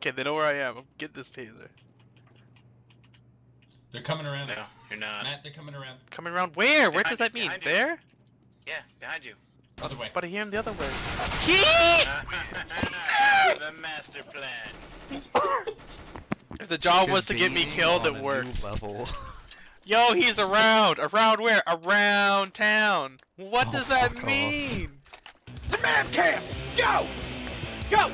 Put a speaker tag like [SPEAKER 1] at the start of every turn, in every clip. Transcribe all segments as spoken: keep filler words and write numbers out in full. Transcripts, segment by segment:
[SPEAKER 1] Okay, they know where I am. Get this taser.
[SPEAKER 2] They're coming around.
[SPEAKER 3] No, you're not.
[SPEAKER 2] Matt, they're coming around.
[SPEAKER 1] Coming around where? Where does
[SPEAKER 3] Behind
[SPEAKER 1] that
[SPEAKER 3] you,
[SPEAKER 1] mean?
[SPEAKER 3] behind you.
[SPEAKER 1] There?
[SPEAKER 3] Yeah, behind you.
[SPEAKER 2] Other way.
[SPEAKER 1] But I hear him the other way.
[SPEAKER 3] The master plan.
[SPEAKER 1] If the job was to get me killed, it worked.
[SPEAKER 4] Level.
[SPEAKER 1] Yo, he's around! Around where? Around town! What
[SPEAKER 4] Oh,
[SPEAKER 1] does that
[SPEAKER 4] fuck
[SPEAKER 1] mean?
[SPEAKER 5] Demamp Camp! Go! Go!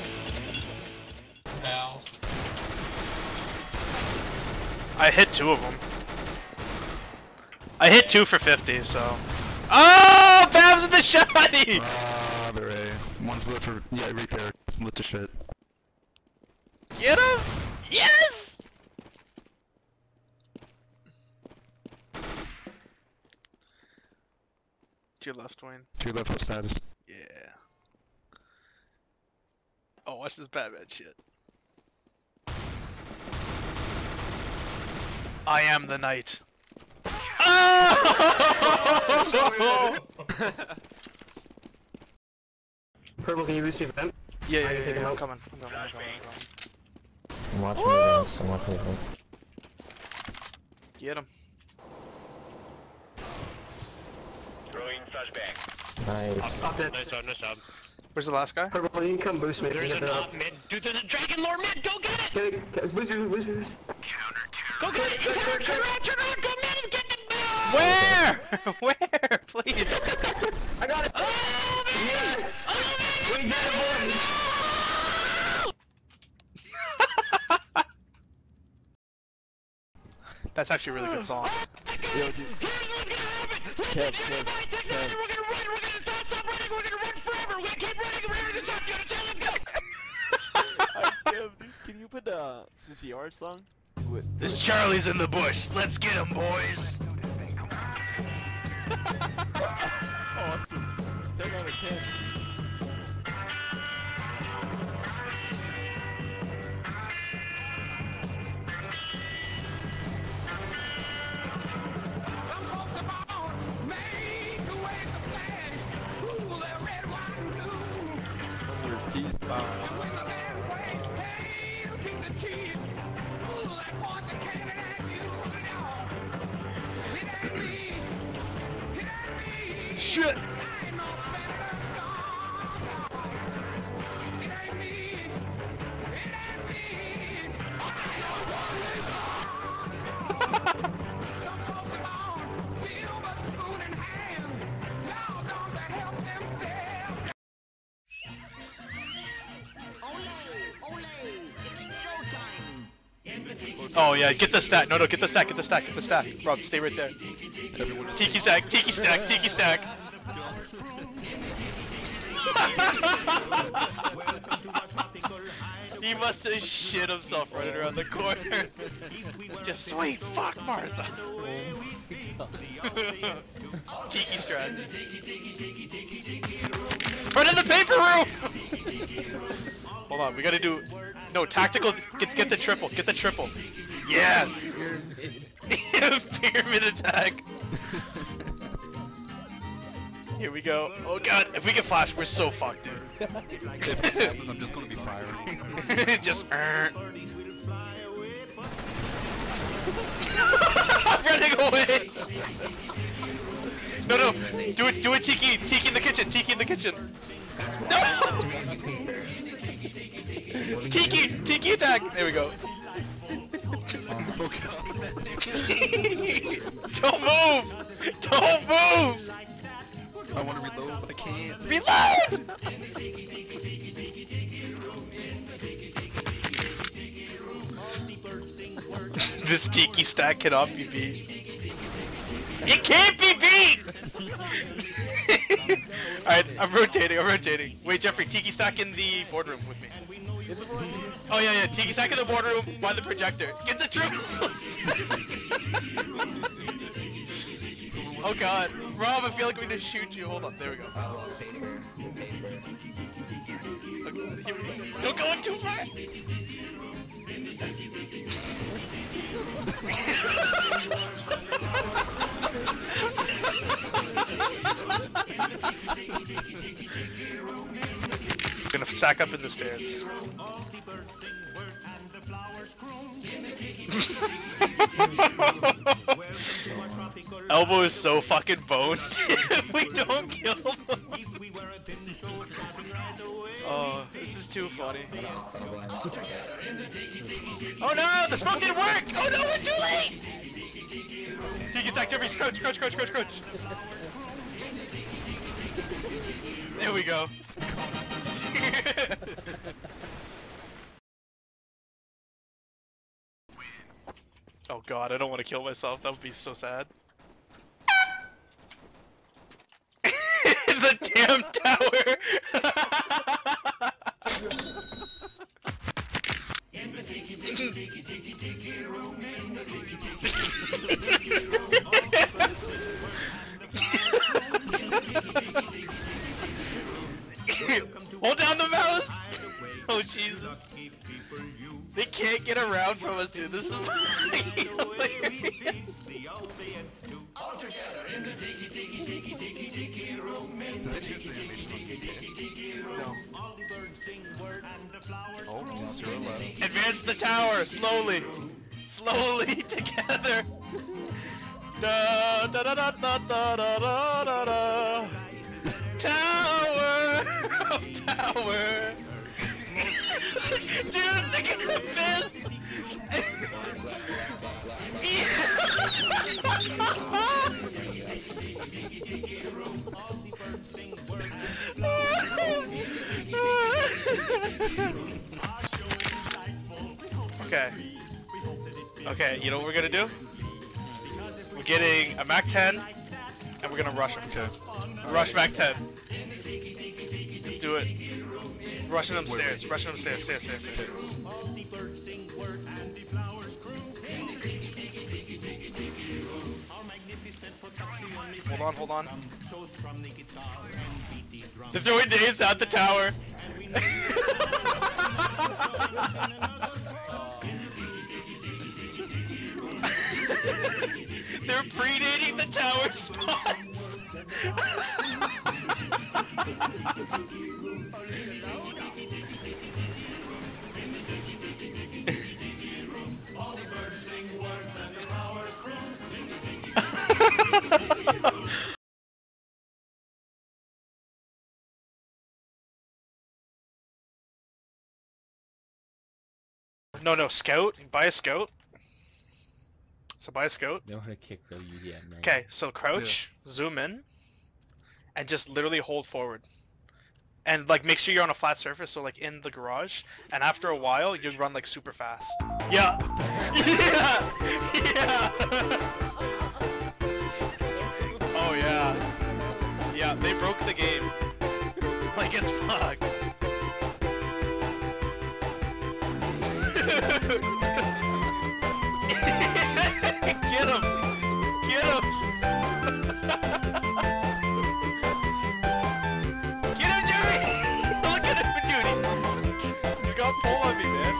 [SPEAKER 2] Ow.
[SPEAKER 1] I hit two of them. I hit two for fifty, so... Oh! Babs with the shotty!
[SPEAKER 4] Ah, they're A. One's lit for... yeah, repair. Lit to shit.
[SPEAKER 1] Get him! Yes! To your left, Wayne.
[SPEAKER 4] To your left, what status?
[SPEAKER 1] Yeah. Oh, watch this Batman shit. I am the knight. Oh!
[SPEAKER 6] Purple, can you boost your vent?
[SPEAKER 1] Yeah, yeah,
[SPEAKER 6] I can
[SPEAKER 1] yeah,
[SPEAKER 6] take him
[SPEAKER 1] yeah, I'm
[SPEAKER 6] out.
[SPEAKER 1] coming. I'm coming, I'm coming, I'm coming.
[SPEAKER 6] I'm watching the vents, I'm watching the vents.
[SPEAKER 1] Get him.
[SPEAKER 3] Throwing flashbang.
[SPEAKER 6] Nice.
[SPEAKER 3] Nice job, nice job.
[SPEAKER 1] Where's the last guy?
[SPEAKER 6] Purple, you can come boost me.
[SPEAKER 3] There's
[SPEAKER 6] Get
[SPEAKER 3] an
[SPEAKER 6] the-
[SPEAKER 3] op mid. Dude, there's a dragon lord mid. Go get it!
[SPEAKER 6] Get it, get it, boost me, boost me, boost me.
[SPEAKER 3] Go get it! Turn around, turn around, turn around! Go mid and get the
[SPEAKER 1] Where? Where? Please.
[SPEAKER 6] I got it!
[SPEAKER 3] Oh, man!
[SPEAKER 6] Yes!
[SPEAKER 3] Oh,
[SPEAKER 6] We did it, boys!
[SPEAKER 1] That's actually a really good song.
[SPEAKER 3] Yo, dude. Here's what's gonna happen! Let's
[SPEAKER 4] Kev,
[SPEAKER 3] get
[SPEAKER 4] Kev,
[SPEAKER 3] everybody take
[SPEAKER 4] Kev.
[SPEAKER 3] notes. We're gonna run, we're gonna stop, stop running, we're gonna run forever! We're gonna keep running, we're gonna stop, you understand? Let's go!
[SPEAKER 4] Can you put a C C R song?
[SPEAKER 1] This Charlie's in the bush. Let's get him, boys.
[SPEAKER 4] Awesome. ten out of ten.
[SPEAKER 1] Shit. Oh yeah, get the stack. No, no, get the stack, get the stack, get the stack. Rob, stay right there. Tiki stack, tiki stack, tiki stack. He must have shit himself running around the corner. Just sweet fuck Martha. Tiki strats. Run in the paper room! Hold on, we gotta do... No, tactical... Get, get the triple, get the triple. Yes! Pyramid attack. Here we go. Oh god, if we get flash, we're so fucked, dude.
[SPEAKER 4] If this happens, I'm just gonna be firing.
[SPEAKER 1] Just... Uh. Running away! No, no, do it, do it, Tiki, Tiki in the kitchen, Tiki in the kitchen. No! Tiki, Tiki attack! There we go. Don't move! Don't move!
[SPEAKER 4] I want to reload, but I can't.
[SPEAKER 1] Reload! This Tiki stack cannot be beat. It can't be beat! Alright, I'm rotating, I'm rotating. Wait, Jeffrey, Tiki stack in the boardroom with me. Oh yeah, yeah, Tiki stack in the boardroom by the projector. Get the triples! Oh god. Rob, I feel like we need to shoot you. Hold on, there we go. Okay, here we go. Don't go in too far! Gonna stack up in the stairs. Elbow is so fucking boned. We don't kill him. Oh, this is too funny. Oh no, the smoke didn't work! Oh no, we're too late! Tiki stack, Jeffrey, crouch, crouch, crouch, crouch, crouch. There we go. Oh god, I don't want to kill myself. That would be so sad. The damn tower! Hold down the mouse! Oh Jesus. They can't get around from us, dude. This is hilarious.
[SPEAKER 2] All together in the Tiki Tiki Tiki Tiki Tiki room. In the Tiki Tiki Tiki Tiki Tiki room. All the birds sing word and the flowers grow.
[SPEAKER 1] Advance the tower slowly, slowly together. Da da da da da da da da da. Tower of power. Dude, look at this fist. Okay. Okay, you know what we're gonna do? We're getting a Mac ten, and we're gonna rush him. Okay. Rush Mac ten. Let's do it. Rushing them stairs. Rushing them stairs. Stairs. Stairs. Stairs. Hold on. Hold on. They're throwing days out the tower. They're predating the tower spots. No, no, scout. Buy a scout. So buy a scout.
[SPEAKER 7] Know how to kick though, you yeah, man.
[SPEAKER 1] Okay, so crouch, yeah. Zoom in, and just literally hold forward. And like make sure you're on a flat surface, so like in the garage, and after a while you run like super fast. Yeah! Yeah! Yeah! Oh yeah. Yeah, they broke the game. Like it's fucked. Get him! Get him! Get him, Jerry! Look at him, Judy! You got pull on me, man.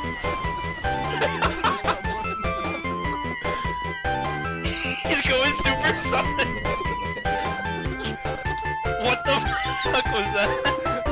[SPEAKER 1] He's going supersonic! What the fuck was that?